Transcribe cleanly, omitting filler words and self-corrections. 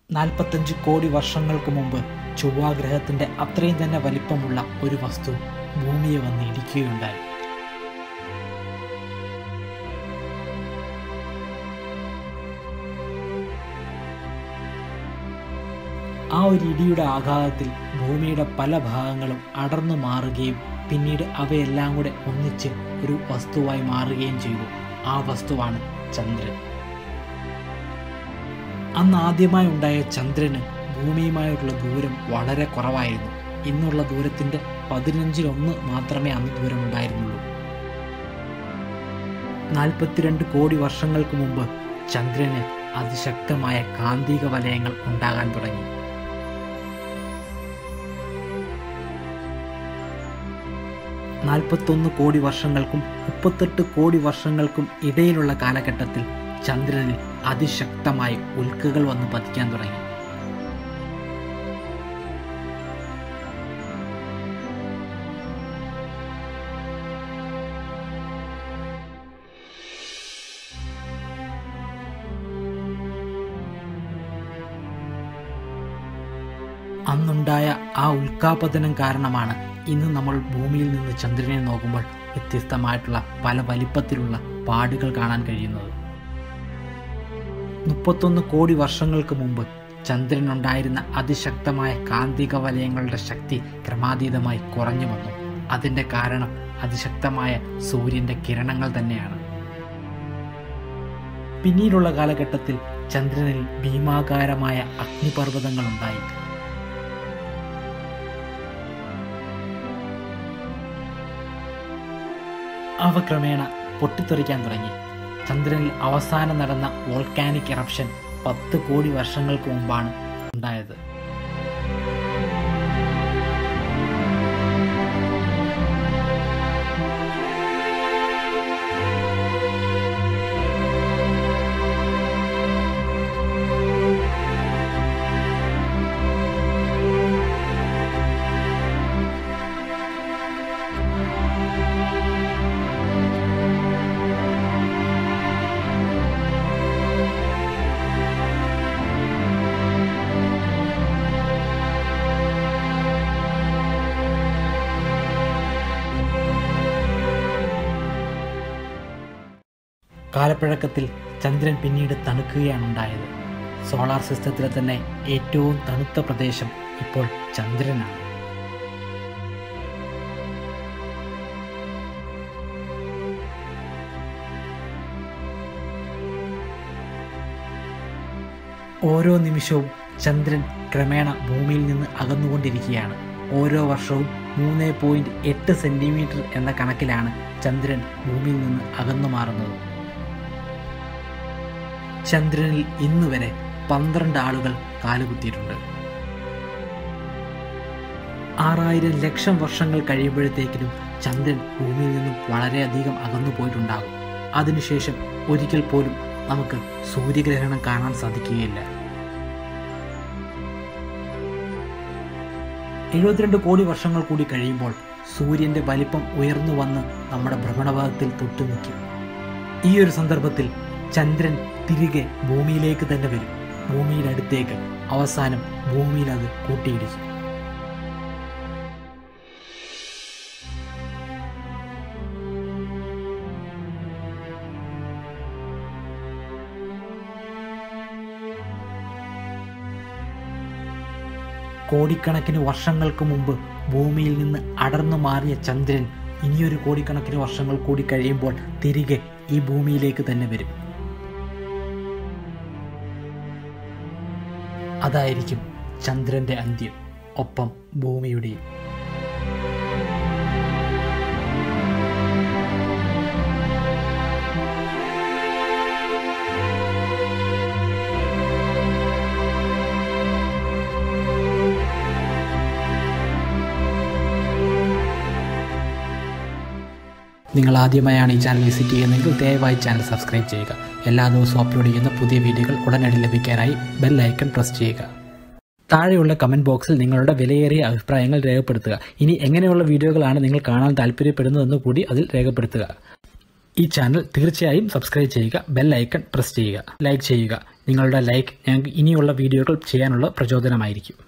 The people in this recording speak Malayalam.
45 കോടി വർഷങ്ങൾക്ക് മുമ്പ് ചൊവ്വാഗ്രഹത്തിൻ്റെ അത്രയും തന്നെ വലിപ്പമുള്ള ഒരു വസ്തു ഭൂമിയെ വന്ന് ഇടിക്കുകയുണ്ടായി. ആ ഒരു ഇടിയുടെ ആഘാതത്തിൽ ഭൂമിയുടെ പല ഭാഗങ്ങളും അടർന്നു മാറുകയും പിന്നീട് അവയെല്ലാം കൂടെ ഒന്നിച്ച് ഒരു വസ്തുവായി മാറുകയും ചെയ്തു. ആ വസ്തുവാണ് ചന്ദ്രൻ. അന്ന് ആദ്യമായി ഉണ്ടായ ചന്ദ്രന് ഭൂമിയുമായിട്ടുള്ള ദൂരം വളരെ കുറവായിരുന്നു. ഇന്നുള്ള ദൂരത്തിൻ്റെ 15-1 മാത്രമേ അന്ന് ദൂരം ഉണ്ടായിരുന്നുള്ളൂ. 42 കോടി വർഷങ്ങൾക്ക് മുമ്പ് ചന്ദ്രന് അതിശക്തമായ കാന്തിക വലയങ്ങൾ ഉണ്ടാകാൻ തുടങ്ങി. 41 കോടി വർഷങ്ങൾക്കും 38 കോടി വർഷങ്ങൾക്കും ഇടയിലുള്ള കാലഘട്ടത്തിൽ ചന്ദ്രനിൽ അതിശക്തമായി ഉൽക്കകൾ വന്ന് പതിക്കാൻ തുടങ്ങി. അന്നുണ്ടായ ആ ഉൽക്കാപതനം കാരണമാണ് ഇന്ന് നമ്മൾ ഭൂമിയിൽ നിന്ന് ചന്ദ്രനെ നോക്കുമ്പോൾ വ്യത്യസ്തമായിട്ടുള്ള പല വലിപ്പത്തിലുള്ള പാടുകൾ കാണാൻ കഴിയുന്നത്. 31 കോടി വർഷങ്ങൾക്ക് മുമ്പ് ചന്ദ്രനുണ്ടായിരുന്ന അതിശക്തമായ കാന്തിക വലയങ്ങളുടെ ശക്തി ക്രമാതീതമായി കുറഞ്ഞു വന്നു. അതിൻ്റെ കാരണം അതിശക്തമായ സൂര്യൻ്റെ കിരണങ്ങൾ തന്നെയാണ്. പിന്നീടുള്ള കാലഘട്ടത്തിൽ ചന്ദ്രനിൽ ഭീമാകാരമായ അഗ്നിപർവ്വതങ്ങൾ ഉണ്ടായി. അവ ക്രമേണ പൊട്ടിത്തെറിക്കാൻ തുടങ്ങി. ചന്ദ്രനിൽ അവസാനം നടന്ന വോൾക്കാനിക് എറപ്ഷൻ 10 കോടി വർഷങ്ങൾക്ക് മുമ്പാണ് ഉണ്ടായത്. കാലപ്പഴക്കത്തിൽ ചന്ദ്രൻ പിന്നീട് തണുക്കുകയാണ് ഉണ്ടായത്. സോളാർ സിസ്റ്റത്തിലെ തന്നെ ഏറ്റവും തണുത്ത പ്രദേശം ഇപ്പോൾ ചന്ദ്രനാണ്. ഓരോ നിമിഷവും ചന്ദ്രൻ ക്രമേണ ഭൂമിയിൽ നിന്ന് അകന്നുകൊണ്ടിരിക്കുകയാണ്. ഓരോ വർഷവും 3.8 സെന്റിമീറ്റർ എന്ന കണക്കിലാണ് ചന്ദ്രൻ ഭൂമിയിൽ നിന്ന് അകന്നു മാറുന്നത്. ചന്ദ്രനിൽ ഇന്ന് വരെ 12 ആളുകൾ കാലുകുത്തിയിട്ടുണ്ട്. 6000 ലക്ഷം വർഷങ്ങൾ കഴിയുമ്പോഴത്തേക്കിനും ചന്ദ്രൻ ഭൂമിയിൽ നിന്നും വളരെയധികം അകന്നു പോയിട്ടുണ്ടാകും. അതിനുശേഷം ഒരിക്കൽ പോലും നമുക്ക് സൂര്യഗ്രഹണം കാണാൻ സാധിക്കുകയില്ല. 72 കോടി വർഷങ്ങൾ കൂടി കഴിയുമ്പോൾ സൂര്യൻ്റെ വലിപ്പം ഉയർന്നു വന്ന് നമ്മുടെ ഭ്രമണപഥത്തിൽ തൊട്ടുനിൽക്കും. ഈ ഒരു സന്ദർഭത്തിൽ ചന്ദ്രൻ തിരികെ ഭൂമിയിലേക്ക് തന്നെ വരും. ഭൂമിയുടെ അടുത്തേക്ക് അവസാനം ഭൂമിയിൽ അത് കൂട്ടിയിടിക്കും. കോടിക്കണക്കിന് വർഷങ്ങൾക്ക് മുമ്പ് ഭൂമിയിൽ നിന്ന് അടർന്നു മാറിയ ചന്ദ്രൻ ഇനിയൊരു കോടിക്കണക്കിന് വർഷങ്ങൾ കൂടി കഴിയുമ്പോൾ തിരികെ ഈ ഭൂമിയിലേക്ക് തന്നെ വരും. അതായിരിക്കും ചന്ദ്രന്റെ അന്ത്യം, ഒപ്പം ഭൂമിയുടെയും. നിങ്ങൾ ആദ്യമായാണ് ഈ ചാനൽ വിസിറ്റ് ചെയ്യുന്നതെങ്കിൽ ദയവായി ചാനൽ സബ്സ്ക്രൈബ് ചെയ്യുക. എല്ലാ ദിവസവും അപ്ലോഡ് ചെയ്യുന്ന പുതിയ വീഡിയോകൾ ഉടനടി ലഭിക്കാനായി ബെൽ ഐക്കൺ പ്രസ് ചെയ്യുക. താഴെയുള്ള കമൻറ്റ് ബോക്സിൽ നിങ്ങളുടെ വിലയേറിയ അഭിപ്രായങ്ങൾ രേഖപ്പെടുത്തുക. ഇനി എങ്ങനെയുള്ള വീഡിയോകളാണ് നിങ്ങൾ കാണാൻ താല്പര്യപ്പെടുന്നതെന്ന് കൂടി അതിൽ രേഖപ്പെടുത്തുക. ഈ ചാനൽ തീർച്ചയായും സബ്സ്ക്രൈബ് ചെയ്യുക, ബെൽ ഐക്കൺ പ്രസ് ചെയ്യുക, ലൈക്ക് ചെയ്യുക. നിങ്ങളുടെ ലൈക്ക് ഞങ്ങൾക്ക് ഇനിയുള്ള വീഡിയോകൾ ചെയ്യാനുള്ള പ്രചോദനമായിരിക്കും.